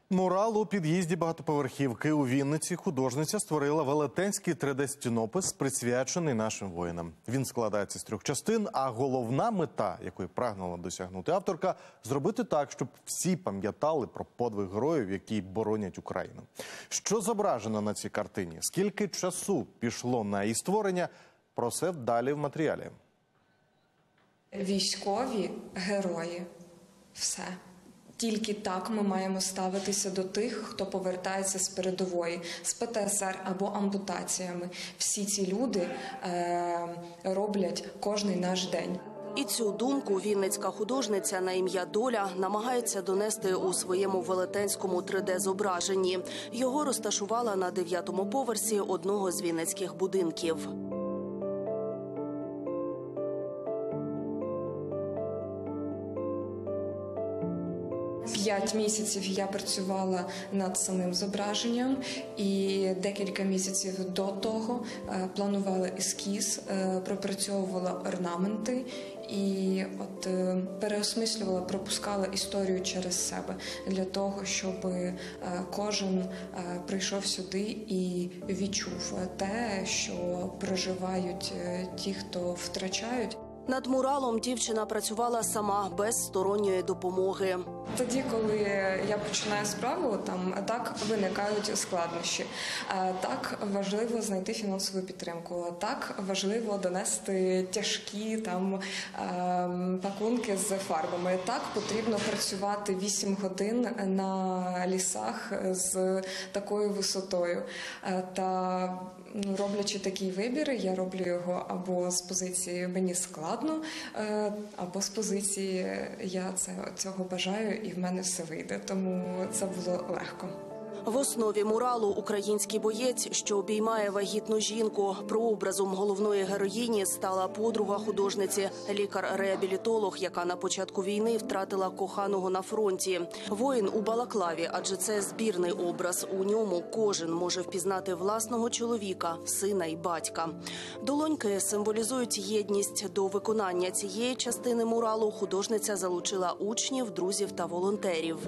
Мурал у під'їзді багатоповерхівки у Вінниці художниця створила велетенський 3D-стінопис, присвячений нашим воїнам. Він складається з 3 частин, а головна мета, якої прагнула досягнути авторка – зробити так, щоб всі пам'ятали про подвиг героїв, які боронять Україну. Що зображено на цій картині? Скільки часу пішло на її створення? Про це далі в матеріалі. Військові герої – все. Тільки так ми маємо ставитися до тих, хто повертається з передової, з ПТСР або ампутаціями. Всі ці люди роблять кожний наш день. І цю думку вінницька художниця на ім'я Доля намагається донести у своєму велетенському 3D-зображенні. Його розташувала на 9-му поверсі одного з вінницьких будинків. 5 місяців я працювала над самим зображенням і декілька місяців до того планувала ескіз, пропрацьовувала орнаменти і переосмислювала, пропускала історію через себе для того, щоб кожен прийшов сюди і відчув те, що проживають ті, хто втрачають. Над муралом дівчина працювала сама, без сторонньої допомоги. Тоді, коли я починаю справу, так виникають складнощі. Так важливо знайти фінансову підтримку. Так важливо донести тяжкі пакунки з фарбами. Так потрібно працювати 8 годин на лісах з такою висотою. Та роблячи такий вибір, я роблю його або з позиції «мені складно», або з позиції «я цього бажаю і в мене все вийде». Тому це було легко. В основі муралу український боєць, що обіймає вагітну жінку. Прообразом головної героїні стала подруга художниці, лікар-реабілітолог, яка на початку війни втратила коханого на фронті. Воїн у балаклаві, адже це збірний образ. У ньому кожен може впізнати власного чоловіка, сина і батька. Долоньки символізують єдність. До виконання цієї частини муралу художниця залучила учнів, друзів та волонтерів.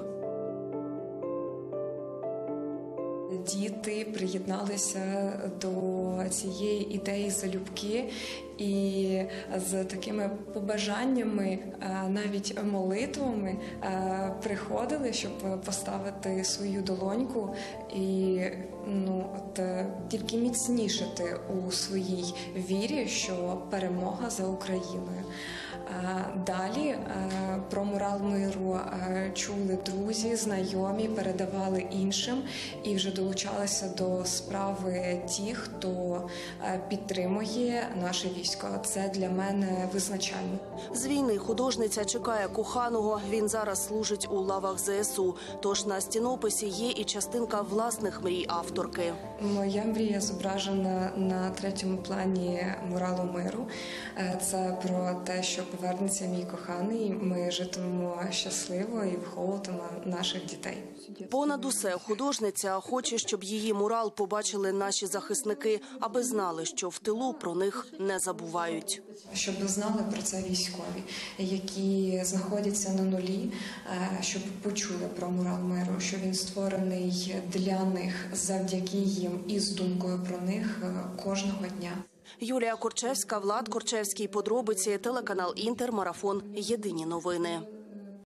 Діти приєдналися до цієї ідеї залюбки і з такими побажаннями, навіть молитвами приходили, щоб поставити свою долоньку і тільки міцнішати у своїй вірі, що перемога за Україною. Далі про мурал миру чули друзі, знайомі, передавали іншим і вже долучалися до справи ті, хто підтримує наше військо. Це для мене визначально. З війни художниця чекає коханого. Він зараз служить у лавах ЗСУ. Тож на стінописі є і частинка власних мрій авторки. Моя мрія зображена на 3-му плані муралу миру. Це про те, що повернеться мій коханий, ми житимемо щасливо і виховуватимемо наших дітей. Понад усе художниця хоче, щоб її мурал побачили наші захисники, аби знали, що в тилу про них не забувають. Щоб знали про це військові, які знаходяться на нулі, щоб почули про мурал миру, що він створений для них, завдяки їм і з думкою про них кожного дня. Юлія Корчевська, Влад Корчевський. Подробиці. Телеканал Інтер. Марафон. Єдині новини.